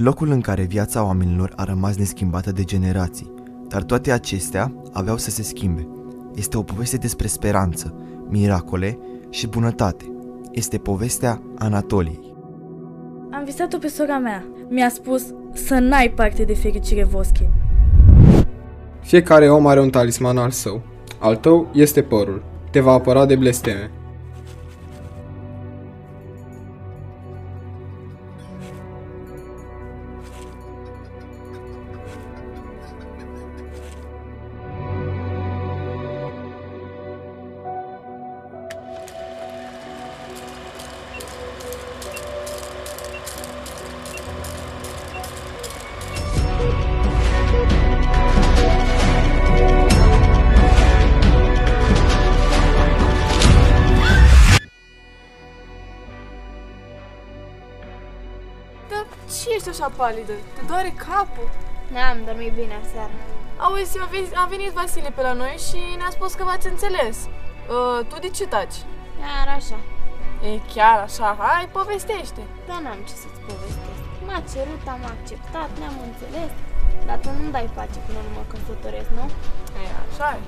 Locul în care viața oamenilor a rămas neschimbată de generații, dar toate acestea aveau să se schimbe. Este o poveste despre speranță, miracole și bunătate. Este povestea Anatoliei. Am visat-o pe sora mea. Mi-a spus să n-ai parte de fericire, Vosche. Fiecare om are un talisman al său. Al tău este părul. Te va apăra de blesteme. Dar ce ești așa palidă? Te doare capul? N-am dormit bine aseară. Auzi, a venit Vasile pe la noi și ne-a spus că v-ați înțeles. Tu de ce taci? Chiar așa. E chiar așa? Hai, povestește! Dar n-am ce să-ți povestesc. M-a cerut, am acceptat, ne-am înțeles. Dar tu nu-mi dai pace până nu mă căsătoresc, nu? E, așa e.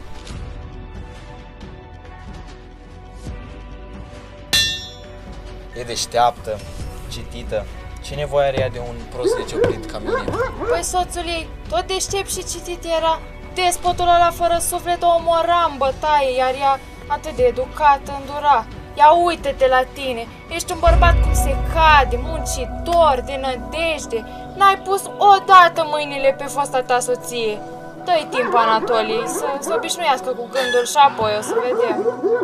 E deșteaptă, citită. Ce nevoie are ea de un prost de cioplit ca mine? Păi soțul ei, tot deștept și citit era. Despotul ăla fără suflet o omora în bătaie, iar ea atât de educat îndura. Ia uite-te la tine, ești un bărbat cum se cade, muncitor, de nădejde. N-ai pus odată mâinile pe fosta ta soție. Dă-i timp, Anatoliei, să se obișnuiască cu gândul și apoi o să vedem.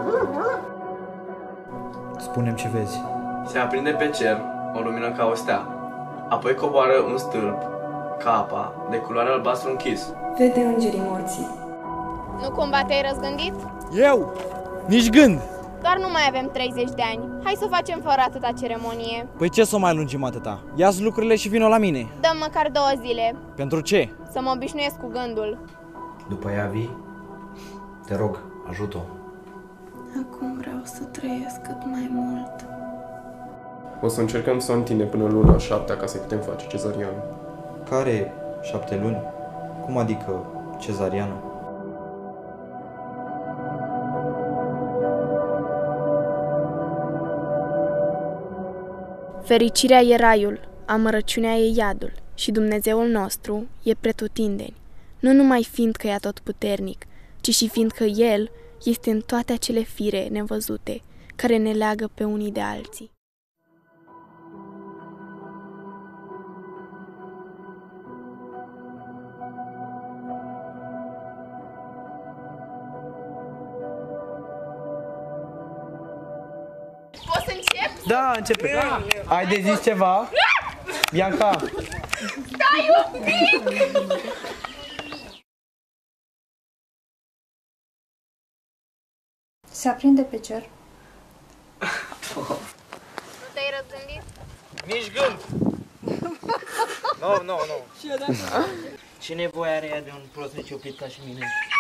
Spune-mi ce vezi. Se aprinde pe cer o lumină ca o stea. Apoi coboară un stâlp, ca apa, de culoare albastru închis. Vede îngerii morții. Nu cumva te-ai răzgândit? Eu? Nici gând! Doar nu mai avem 30 de ani. Hai să facem fără atâta ceremonie. Păi ce să mai lungim atâta? Ia-ți lucrurile și vino la mine. Dăm măcar 2 zile. Pentru ce? Să mă obișnuiesc cu gândul. După ea vii? Te rog, ajută-o. Acum vreau să trăiesc cât mai mult. O să încercăm să o întindem până în luna 7 ca să putem face cezariană. Care 7 luni? Cum adică cezariană? Fericirea e raiul, amărăciunea e iadul și Dumnezeul nostru e pretutindeni, nu numai fiindcă e atotputernic, ci și fiindcă El este în toate acele fire nevăzute care ne leagă pe unii de alții. Poți să încep? Da, începe. Ai de zis ceva? Bianca! Stai un pic! Se aprinde pe cer. Nu te-ai răzgândit? Nici gând! Nu. Ce nevoie are ea de un prost necioplit ca și mine?